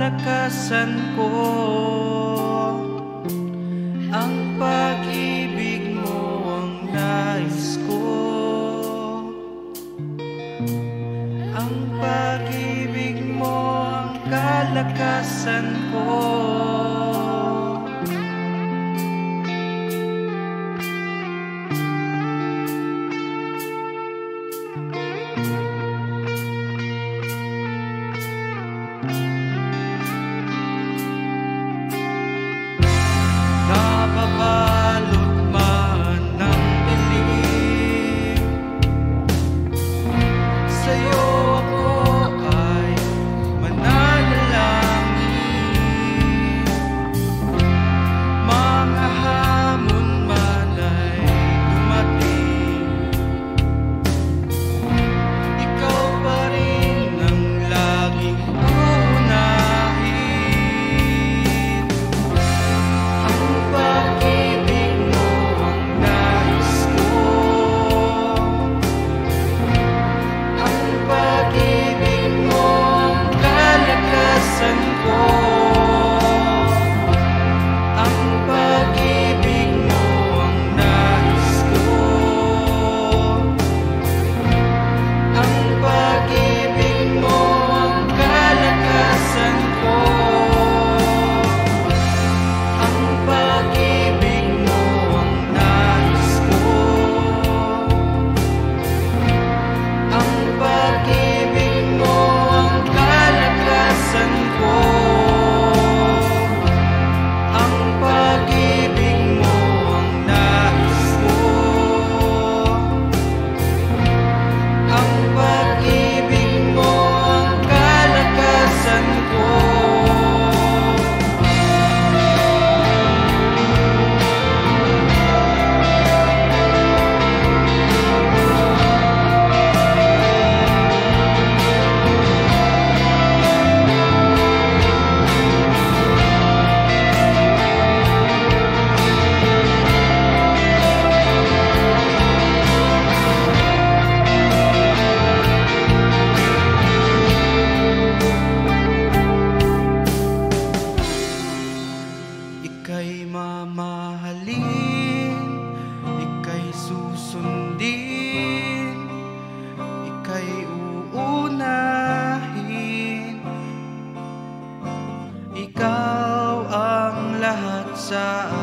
kalakasan ko. Ang pag-ibig mo ang nais ko. Ang pag-ibig mo ang kalakasan ko. Nababalot man ng dilim, sa'yo ako ay mananalangin. Mga hamon man ay dumating, ikaw pa rin ang laging uunahin. Ang pag-ibig mo ang nais ko. Ang pag-ibig mo ang kalakasan ko. Ang pag-ibig mo ang nais ko. Ang pag-ibig mo ang kalakasan ko. Ang pag-ibig mo ang nais ko. Ang pag-ibig mo ang kalakasan ko. Ang pag-ibig mo ang nais ko. Ang pag-ibig mo ang kalakasan ko. Ika'y mamahalin, ika'y susundin, ika'y uunahin. Ikaw ang lahat sa